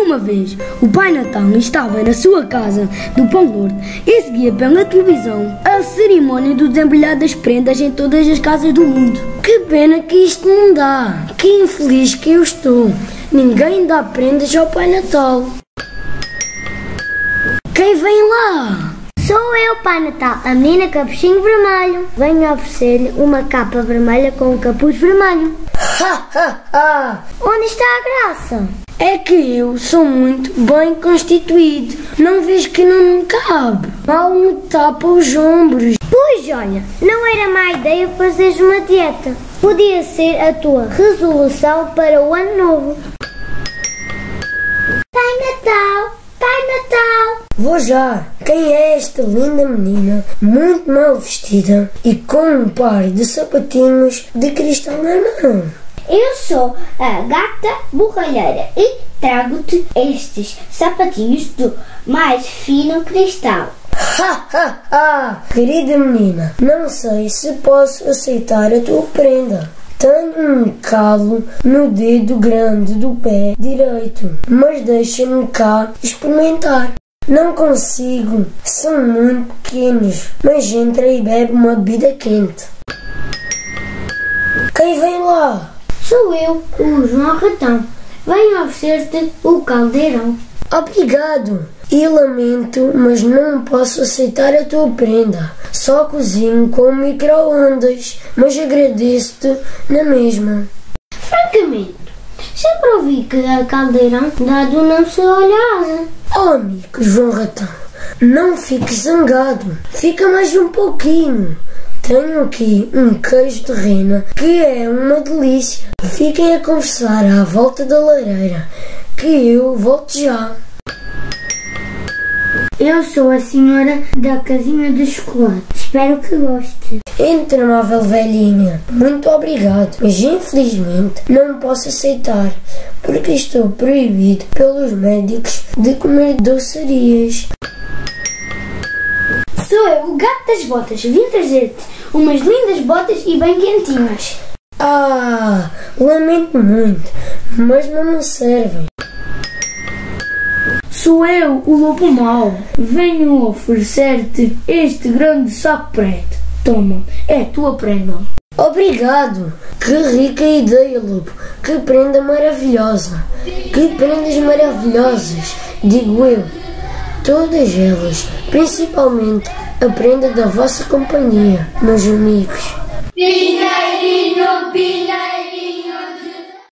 Uma vez, o Pai Natal estava na sua casa do Pão Norte e seguia pela televisão a cerimónia do desembrulhar das prendas em todas as casas do mundo. Que pena que isto não dá. Que infeliz que eu estou. Ninguém dá prendas ao Pai Natal. Quem vem lá? Sou eu, Pai Natal, a menina Capuchinho Vermelho. Venho oferecer-lhe uma capa vermelha com um capuz vermelho. Ha, ha, ha! Onde está a graça? É que eu sou muito bem constituído. Não vês que não me cabe? Mal me tapa os ombros. Pois olha, não era má ideia fazeres uma dieta. Podia ser a tua resolução para o ano novo. Pai Natal! Pai Natal! Vou já. Quem é esta linda menina, muito mal vestida e com um par de sapatinhos de cristal na mão? Eu sou a Gata Borralheira e trago-te estes sapatinhos do mais fino cristal. Ha, ha, ha! Querida menina, não sei se posso aceitar a tua prenda. Tenho um calo no dedo grande do pé direito, mas deixa-me cá experimentar. Não consigo, são muito pequenos, mas entra e bebe uma bebida quente. Quem vem lá? Sou eu, o João Ratão. Venho oferecer-te o caldeirão. Obrigado. E lamento, mas não posso aceitar a tua prenda. Só cozinho com micro-ondas, mas agradeço-te na mesma. Francamente, sempre ouvi que a caldeirão dado não se olhava. Oh, amigo João Ratão, não fiques zangado. Fica mais um pouquinho. Tenho aqui um queijo de rena que é uma delícia. Fiquem a conversar à volta da lareira, que eu volto já. Eu sou a senhora da casinha de chocolate. Espero que goste. Intramável velhinha, muito obrigado, mas infelizmente não posso aceitar, porque estou proibido pelos médicos de comer doçarias. Sou eu, o gato das botas. Vim trazer-te umas lindas botas e bem quentinhas. Ah, lamento muito, mas não me servem. Sou eu, o lobo mau. Venho oferecer-te este grande saco preto. Toma, é a tua prenda. Obrigado! Que rica ideia, lobo! Que prenda maravilhosa! Que prendas maravilhosas, digo eu. Todas elas, principalmente a prenda da vossa companhia, meus amigos. Pinheirinho, pinheirinho.